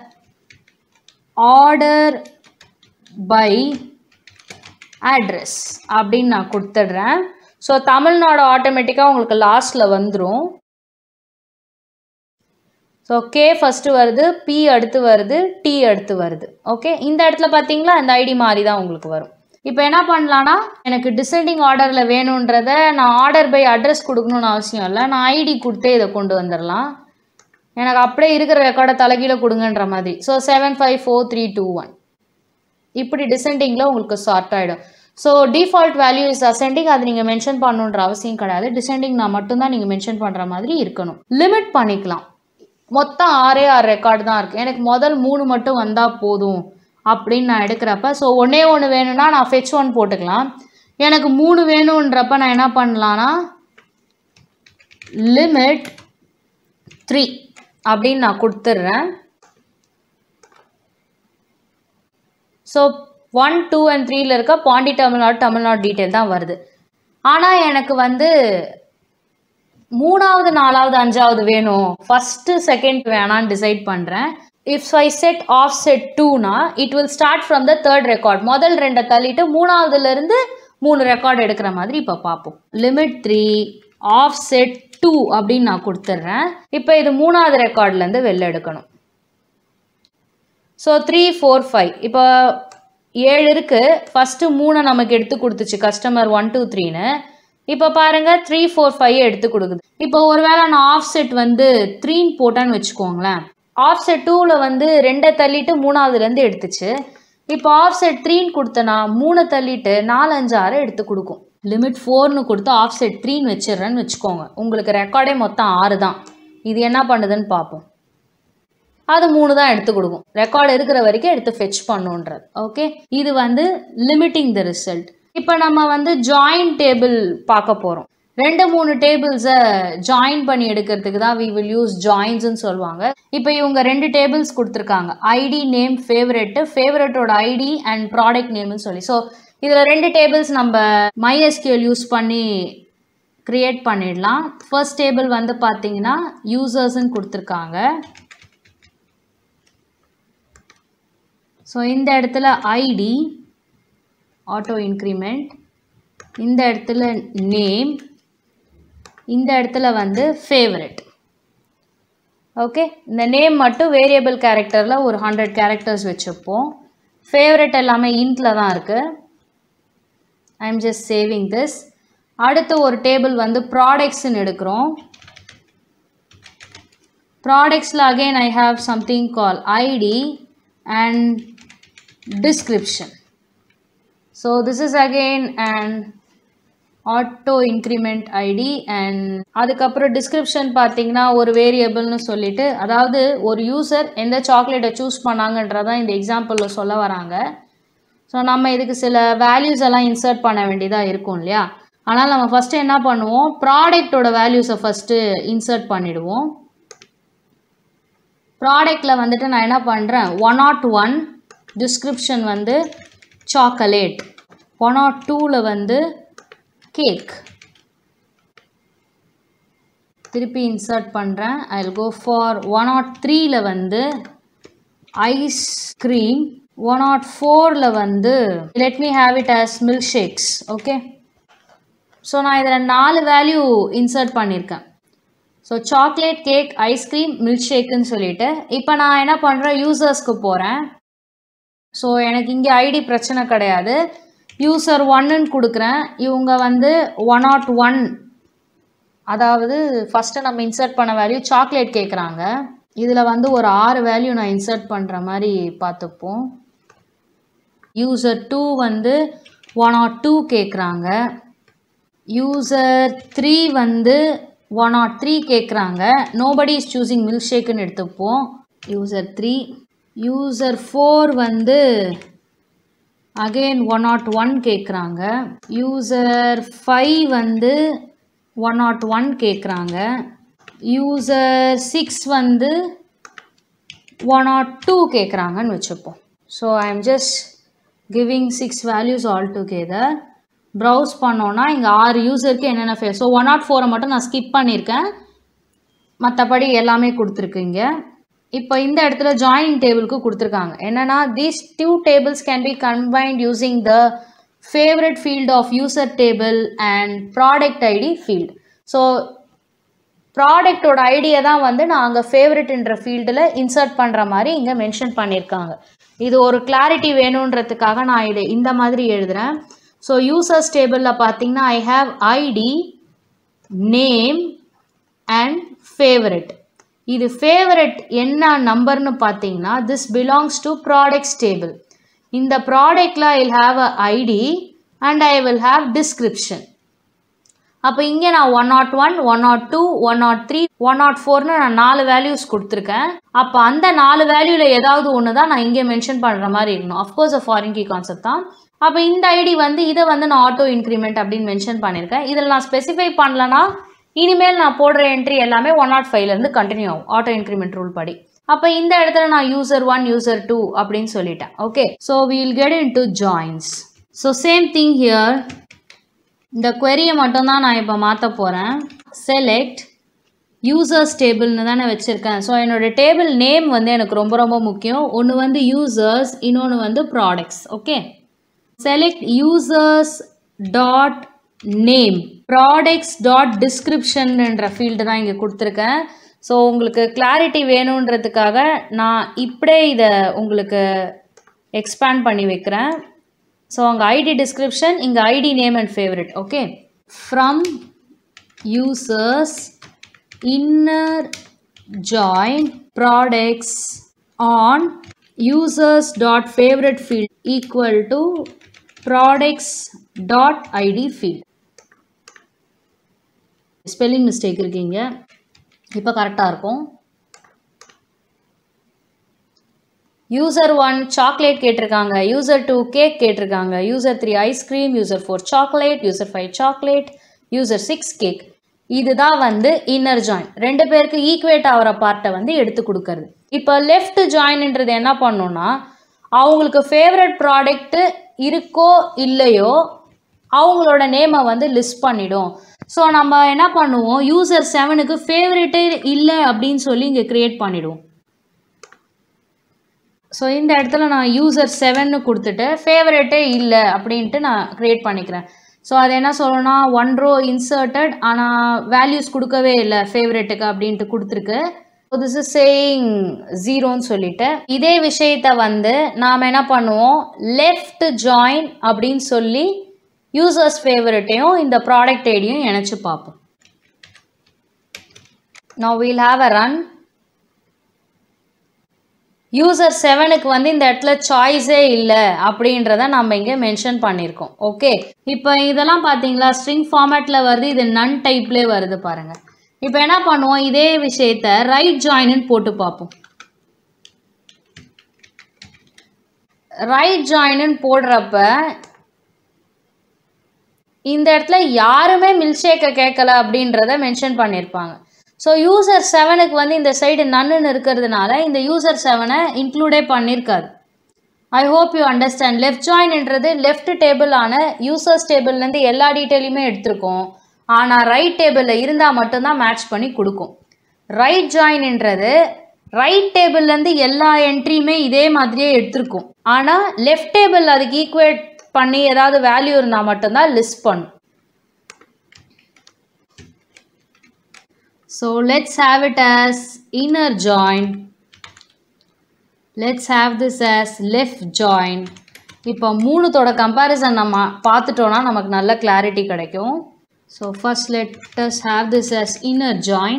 ஆர்டர் பை அட்ரஸ் அப்படின்னு நான் கொடுத்துட்றேன் ஸோ தமிழ்நாடு ஆட்டோமேட்டிக்காக உங்களுக்கு லாஸ்ட்டில் வந்துடும் ஸோ K ஃபஸ்ட்டு வருது, P அடுத்து வருது, T அடுத்து வருது. ஓகே, இந்த இடத்துல பார்த்தீங்களா இந்த ஐடி மாதிரி தான் உங்களுக்கு வரும். இப்போ என்ன பண்ணலான்னா, எனக்கு டிசெண்டிங் ஆர்டரில் வேணுன்றத நான் ஆர்டர் பை அட்ரஸ் கொடுக்கணுன்னு அவசியம் இல்லை. நான் ஐடி கொடுத்தே இதை கொண்டு வந்துடலாம். எனக்கு அப்படியே இருக்கிற ரெக்கார்டை தலைகீழ கொடுங்கன்ற மாதிரி. ஸோ 754321 இப்படி டிசெண்டிங்கில் உங்களுக்கு சார்ட் ஆகிடும். So default value is ascending, அது நீங்கள் மென்ஷன் பண்ணணுன்ற அவசியம் கிடையாது. டிசெண்டிங் நான் மட்டும்தான் நீங்கள் மென்ஷன் பண்ணுற மாதிரி இருக்கணும். லிமிட் பண்ணிக்கலாம். மொத்தம் 6 ரெக்கார்டு தான் இருக்குது, எனக்கு முதல் 3 மட்டும் வந்தால் போதும் அப்படின்னு நான் எடுக்கிறப்ப, ஸோ ஒன்றே ஒன்று வேணும்னா நான் fetch 1 போட்டுக்கலாம். எனக்கு 3 வேணுன்றப்ப நான் என்ன பண்ணலான்னா லிமிட் 3 அப்படின்னு நான் கொடுத்துட்றேன். ஸோ 1, 2 and 3ல் இருக்க பாண்டி தமிழ்நாடு டீட்டெயில் தான் வருது. ஆனால் எனக்கு வந்து 3வது 4வது 5வது வேணும், ஃபஸ்ட்டு செகண்ட் வேணான்னு டிசைட் பண்ணுறேன். இஃப் ஐ செட் ஆஃப்செட் 2னா it will start from the 3rd record. முதல் 2 தள்ளிட்டு 3வதுலேருந்து 3 ரெக்கார்டு எடுக்கிற மாதிரி இப்போ பார்ப்போம். லிமிட் 3 ஆஃப்செட் 2 அப்படின்னு நான் கொடுத்துட்றேன். இப்போ இது 3வது ரெக்கார்ட்லேருந்து வெளில எடுக்கணும். ஸோ 3, 4, 5 இப்போ 7 இருக்குது. ஃபஸ்ட்டு 3 நமக்கு எடுத்து கொடுத்துச்சு கஸ்டமர் 1, 2, 3ன்னு. இப்போ பாருங்கள் 3, 4, 5 எடுத்து கொடுக்குது. இப்போ ஒருவேளை நான் ஆஃப்செட் வந்து 3 போட்டேன்னு வச்சுக்கோங்களேன். ஆஃப்செட் 2ல் வந்து 2 தள்ளிட்டு 3வதுலேருந்து எடுத்துச்சு. இப்போ ஆஃப்செட் 3ன்னு கொடுத்தனா 3 தள்ளிட்டு 4, 5, 6 எடுத்து கொடுக்கும். லிமிட் 4ன்னு கொடுத்து ஆஃப்செட் 3ன்னு வச்சிடுறேன்னு வச்சுக்கோங்க. உங்களுக்கு ரெக்கார்டே மொத்தம் 6 தான். இது என்ன பண்ணுதுன்னு பார்ப்போம். அது 3 தான் எடுத்து கொடுக்கும். ரெக்கார்டு இருக்கிற வரைக்கும் எடுத்து ஃபெச் பண்ணுன்றது. ஓகே, இது வந்து லிமிட்டிங் த ரிசல்ட். இப்போ நம்ம வந்து ஜாயின் டேபிள் பார்க்க போகிறோம். 2-3 டேபிள்ஸை ஜாயின் பண்ணி எடுக்கிறதுக்கு தான் we will use joinsன்னு சொல்லுவாங்க. இப்போ இவங்க 2 டேபிள்ஸ் கொடுத்துருக்காங்க, ஐடி நேம் ஃபேவரட்டோட ஐடி அண்ட் ப்ராடக்ட் நேம்னு சொல்லி. ஸோ இதில் 2 டேபிள்ஸ் நம்ம MySQL யூஸ் பண்ணி க்ரியேட் பண்ணிடலாம். ஃபர்ஸ்ட் டேபிள் வந்து பார்த்தீங்கன்னா யூசர்ஸ்ன்னு கொடுத்துருக்காங்க. ஸோ இந்த இடத்துல ஐடி ஆட்டோ இன்க்ரிமெண்ட், இந்த இடத்துல நேம், இந்த இடத்துல வந்து ஃபேவரட். ஓகே, இந்த நேம் மட்டும் வேரியபிள் கேரக்டரில் ஒரு 100 கேரக்டர்ஸ் வச்சுப்போம். ஃபேவரட் எல்லாமே இன்ட்டில் தான் இருக்குது. I am just saving this. அடுத்து ஒரு டேபிள் வந்து ப்ராடக்ட்ஸ்ன்னு எடுக்கிறோம். ப்ராடக்ட்ஸில் again I have something call ID and description. So this is again an auto increment id and அதுக்கப்புறம் description பார்த்தீங்கன்னா ஒரு வேரியபிள்னு சொல்லிட்டு, அதாவது ஒரு யூசர் எந்த சாக்லேட்டை சூஸ் பண்ணாங்கன்றதான் இந்த எக்ஸாம்பிளில் சொல்ல வராங்க. ஸோ நம்ம இதுக்கு சில வேல்யூஸ் எல்லாம் இன்சர்ட் பண்ண வேண்டியதாக இருக்கும் இல்லையா. ஆனால் நம்ம ஃபஸ்ட்டு என்ன பண்ணுவோம், ப்ராடக்டோட வேல்யூஸை ஃபஸ்ட்டு இன்சர்ட் பண்ணிவிடுவோம். ப்ராடக்டில் வந்துட்டு நான் என்ன பண்ணுறேன், 101 டிஸ்கிரிப்ஷன் வந்து சாக்லேட், 102ல் வந்து கேக். திருப்பி இன்சர்ட் பண்ணுறேன். ஐ வில் கோ ஃபார் 103ல் வந்து ஐஸ்கிரீம், 104ல் வந்து let me have it as milk shakes. Okay, so நான் இதில் 4 வேல்யூ இன்சர்ட் பண்ணியிருக்கேன். So chocolate, cake, ice cream, milk ஷேக்குன்னு சொல்லிட்டு இப்போ நான் என்ன பண்ணுறேன், யூசர்ஸ்க்கு போகிறேன். ஸோ எனக்கு இங்கே ஐடி பிரச்சனை கிடையாது. யூசர் 1ன்னு கொடுக்குறேன். இவங்க வந்து 101, அதாவது ஃபஸ்ட்டு நம்ம இன்சர்ட் பண்ண வேல்யூ சாக்லேட் கேட்குறாங்க. இதில் வந்து ஒரு 6 வேல்யூ நான் இன்சர்ட் பண்ணுற மாதிரி பார்த்துப்போம். யூசர் 2 வந்து 102 கேட்குறாங்க. யூசர் 3 வந்து 103 கேட்குறாங்க. நோபடி இஸ் சூஸிங் மில்க் ஷேக்குன்னு எடுத்துப்போம். யூசர் 3. யூசர் 4 வந்து அகெயின் 101 கேட்குறாங்க. யூசர் 5 வந்து 101 கேட்குறாங்க. யூசர் 6 வந்து 102 கேட்குறாங்கன்னு வச்சுப்போம். So I am just giving 6 values all together. Browse பண்ணோன்னா இங்கே 6 யூசருக்கு என்னென்ன ஃபேர். ஸோ 104 மட்டும் நான் ஸ்கிப் பண்ணியிருக்கேன், மற்றபடி எல்லாமே கொடுத்துருக்குங்க. இப்போ இந்த இடத்துல ஜாயினிங் டேபிளுக்கு கொடுத்துருக்காங்க. என்னென்னா these 2 tables can be combined using the favorite field of user table and product ID field. So ப்ராடக்டோட ஐடியை தான் வந்து நான் அங்கே ஃபேவரட்ன்ற ஃபீல்டில் இன்சர்ட் பண்ணுற மாதிரி இங்கே மென்ஷன் பண்ணியிருக்காங்க. இது ஒரு கிளாரிட்டி வேணுன்றதுக்காக நான் இது இந்த மாதிரி எழுதுகிறேன். ஸோ யூசர்ஸ் டேபிளில் பார்த்தீங்கன்னா I have ID, name and favourite. இது ஃபேவரட் என்ன நம்பர்னு பார்த்தீங்கன்னா this belongs to products table. இந்த ப்ராடக்டில் I will have a ID and I will have description. அப்போ இங்கே நான் 101, 102, 103, 104ன்னு நான் 4 வேல்யூஸ் கொடுத்துருக்கேன். அப்போ அந்த 4 வேல்யூவில் ஏதாவது ஒன்று தான் நான் இங்கே மென்ஷன் பண்ணுற மாதிரி இருக்கணும். அஃப்கோர்ஸ் ஃபாரின் கீ கான்செப்ட் தான். அப்போ இந்த ஐடி வந்து இதை வந்து நான் ஆட்டோ இன்க்ரிமெண்ட் அப்படின்னு மென்ஷன் பண்ணியிருக்கேன். இதில் நான் ஸ்பெசிஃபை பண்ணலன்னா இனிமேல் நான் போடுற என்ட்ரி எல்லாமே 105லேருந்து கண்டினியூ ஆகும் ஆட்டோ இன்க்ரிமெண்ட் ரூல் படி. அப்போ இந்த இடத்துல நான் user 1, user 2 அப்படின்னு சொல்லிட்டேன். Okay, so we will get into joins. So same thing here. இந்த query மட்டும்தான் நான் இப்போ மாற்ற போகிறேன். செலக்ட் யூசர்ஸ் டேபிள்னு தானே வச்சுருக்கேன். ஸோ என்னோட டேபிள் நேம் வந்து எனக்கு ரொம்ப ரொம்ப முக்கியம். ஒன்று வந்து யூசர்ஸ், இன்னொன்று வந்து products. Okay, select users dot name, products dot டிஸ்கிரிப்ஷன்ன்ற ஃபீல்டு தான் இங்கே கொடுத்துருக்கேன். ஸோ உங்களுக்கு கிளாரிட்டி வேணுன்றதுக்காக நான் இப்படியே இதை உங்களுக்கு எக்ஸ்பேண்ட் பண்ணி வைக்கிறேன். ஸோ அங்கே ஐடி டிஸ்கிரிப்ஷன், இங்கே ID name and favourite. Okay, from users inner join products on users dot favourite field equal to products dot ID field. Spelling mistake இருக்கீங்க, இப்போ கரெக்டாக இருக்கும். user 1 சாக்லேட் கேட்டிருக்காங்க, user 2 கேக் கேட்டிருக்காங்க, user 3 ice cream, user 4 chocolate, user 5 chocolate, user 6 cake. இதுதான் வந்து இன்னர் ஜாயின். ரெண்டு பேருக்கு ஈக்குவேட் ஆகிற பார்ட்டை வந்து எடுத்து கொடுக்கறது. இப்போ லெஃப்ட் ஜாயின்ன்றது என்ன பண்ணணும்னா அவங்களுக்கு ஃபேவரட் ப்ராடக்ட்டு இருக்கோ இல்லையோ அவங்களோட நேமை வந்து லிஸ்ட் பண்ணிடும். ஸோ நம்ம என்ன பண்ணுவோம், யூசர் 7க்கு ஃபேவரட்டே இல்லை அப்படின்னு சொல்லி இங்கே க்ரியேட் பண்ணிவிடுவோம். ஸோ இந்த இடத்துல நான் யூசர் 7ன்னு கொடுத்துட்டு ஃபேவரட்டே இல்லை அப்படின்ட்டு நான் க்ரியேட் பண்ணிக்கிறேன். ஸோ அது என்ன சொல்லணும்னா 1 row இன்சர்ட்டட், ஆனால் வேல்யூஸ் கொடுக்கவே இல்லை ஃபேவரட்டுக்கு அப்படின்ட்டு கொடுத்துருக்கு. ஸோ திஸ் இஸ் சேயிங் 0ன்னு சொல்லிட்டு இதே விஷயத்தை வந்து நாம் என்ன பண்ணுவோம், லெஃப்ட் ஜாயின் அப்படின்னு சொல்லி யூசர்ஸ் ஃபேவரட்டையும் இந்த ப்ராடக்ட் ஐடியும் இணைச்சு பார்ப்போம். Now we'll have a run. User 7க்கு வந்து இந்த இடத்துல சாய்ஸே இல்லை அப்படின்றத நம்ம இங்கே மென்ஷன் பண்ணியிருக்கோம். ஓகே, இப்போ இதெல்லாம் பார்த்தீங்களா ஸ்ட்ரிங் ஃபார்மேட்டில் வருது, இது நன் டைப்லேயே வருது பாருங்கள். இப்போ என்ன பண்ணுவோம், இதே விஷயத்த ரைட் ஜாயின்னு போட்டு பார்ப்போம். ரைட் ஜாயின்னு போடுறப்ப இந்த இடத்துல யாருமே மில்க்ஷேக்கை கேட்கல அப்படின்றத மென்ஷன் பண்ணியிருப்பாங்க. ஸோ யூசர் 7க்கு வந்து இந்த சைடு நன்னு இருக்கிறதுனால இந்த யூசர் 7ஐ இன்க்ளூடே பண்ணியிருக்காது. I hope you understand. Left ஜாயின்ன்றது லெஃப்ட் டேபிளான யூசர்ஸ் டேபிள்லேருந்து எல்லா டீட்டெயிலுமே எடுத்திருக்கோம், ஆனால் ரைட் டேபிளில் இருந்தால் மட்டும்தான் மேட்ச் பண்ணி கொடுக்கும். ரைட் ஜாயின்ன்றது ரைட் டேபிள்லேருந்து எல்லா என்ட்ரியுமே இதே மாதிரியே எடுத்திருக்கும், ஆனால் லெஃப்ட் டேபிள் அதுக்கு ஈக்குவேட் பண்ணி ஏதாவது வேல்யூ இருந்தால் மட்டும்தான் லிஸ்ட் பண்ணும். So let's have it as inner join. Let's have this as left join. இப்போ மூணுத்தோட கம்பேரிசன் நம்ம பார்த்துட்டோன்னா நமக்கு நல்ல கிளாரிட்டி கிடைக்கும். So first let us have this as inner join.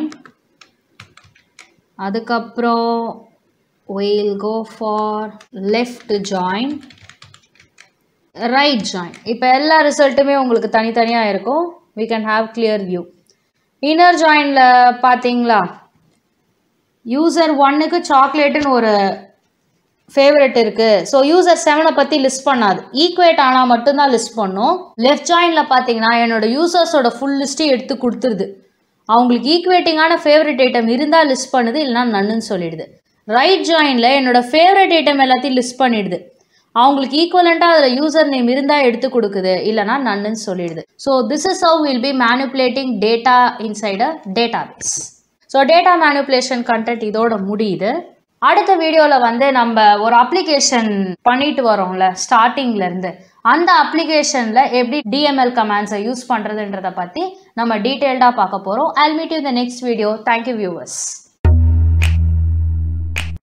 அதுக்கப்புறம் we'll go for left join, right join. இப்போ எல்லா ரிசல்ட்டுமே உங்களுக்கு தனித்தனியாக இருக்கும். We can have clear view. Inner ஜாயினில் பார்த்தீங்களா யூசர் 1க்கு சாக்லேட்டுன்னு ஒரு ஃபேவரட் இருக்குது. ஸோ யூசர் 7ஐ பற்றி லிஸ்ட் பண்ணாது, ஈக்குவேட் ஆனால் மட்டும்தான் லிஸ்ட் பண்ணும். லெஃப்ட் ஜாயினில் பார்த்தீங்கன்னா என்னோடய யூசர்ஸோட ஃபுல் லிஸ்ட்டையும் எடுத்து கொடுத்துருது. அவங்களுக்கு ஈக்குவேட்டிங்கான ஃபேவரட் ஐட்டம் இருந்தால் லிஸ்ட் பண்ணுது, இல்லைனா நன்னுன்னு சொல்லிடுது. ரைட் ஜாயினில் என்னோடய ஃபேவரட் ஐட்டம் எல்லாத்தையும் லிஸ்ட் பண்ணிடுது. அவங்களுக்கு ஈக்குவலண்ட்டாக அதில் யூசர் நேம் இருந்தால் எடுத்து கொடுக்குது, இல்லைனா நன்னுன்னு சொல்லிடுது. So this is how will be manipulating data inside a database. So data manipulation content இதோட முடியுது. அடுத்த வீடியோவில் வந்து நம்ம ஒரு அப்ளிகேஷன் பண்ணிட்டு வரோம்ல ஸ்டார்டிங்லேருந்து, அந்த அப்ளிகேஷனில் எப்படி DML கமாண்ட்ஸை யூஸ் பண்ணுறதுன்றதை பற்றி நம்ம டீட்டெயில்டாக பார்க்க போகிறோம். I'll meet you in the next video. Thank you viewers.